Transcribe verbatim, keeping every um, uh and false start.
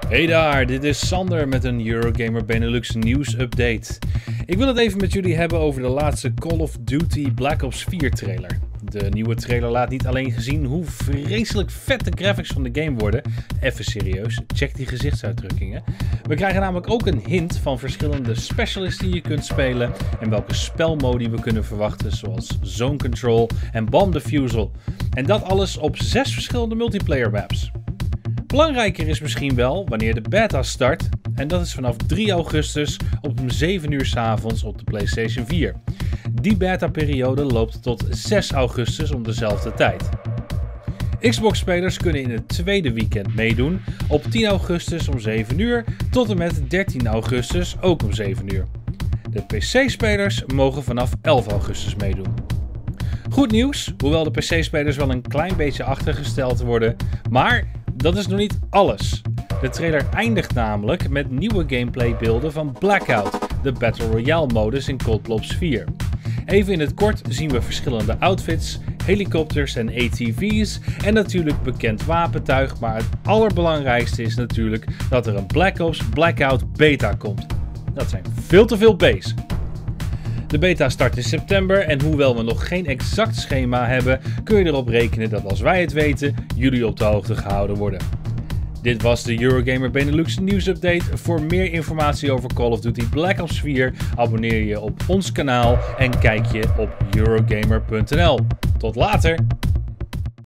Hey daar, dit is Sander met een Eurogamer Benelux nieuws update. Ik wil het even met jullie hebben over de laatste Call of Duty Black Ops vier trailer. De nieuwe trailer laat niet alleen zien hoe vreselijk vet de graphics van de game worden. Even serieus, check die gezichtsuitdrukkingen. We krijgen namelijk ook een hint van verschillende specialists die je kunt spelen en welke spelmodi we kunnen verwachten, zoals Zone Control en Bomb Defusal. En dat alles op zes verschillende multiplayer maps. Belangrijker is misschien wel wanneer de beta start, en dat is vanaf drie augustus op zeven uur 's avonds op de PlayStation vier. Die beta-periode loopt tot zes augustus om dezelfde tijd. Xbox-spelers kunnen in het tweede weekend meedoen, op tien augustus om zeven uur tot en met dertien augustus ook om zeven uur. De P C-spelers mogen vanaf elf augustus meedoen. Goed nieuws, hoewel de P C-spelers wel een klein beetje achtergesteld worden, maar dat is nog niet alles. De trailer eindigt namelijk met nieuwe gameplaybeelden van Blackout, de Battle Royale modus in Cold Ops vier. Even in het kort zien we verschillende outfits, helikopters en A T V's en natuurlijk bekend wapentuig, maar het allerbelangrijkste is natuurlijk dat er een Black Ops Blackout beta komt. Dat zijn veel te veel B's. De beta start in september en hoewel we nog geen exact schema hebben, kun je erop rekenen dat als wij het weten, jullie op de hoogte gehouden worden. Dit was de Eurogamer Benelux nieuwsupdate. Voor meer informatie over Call of Duty Black Ops vier abonneer je op ons kanaal en kijk je op Eurogamer punt n l. Tot later!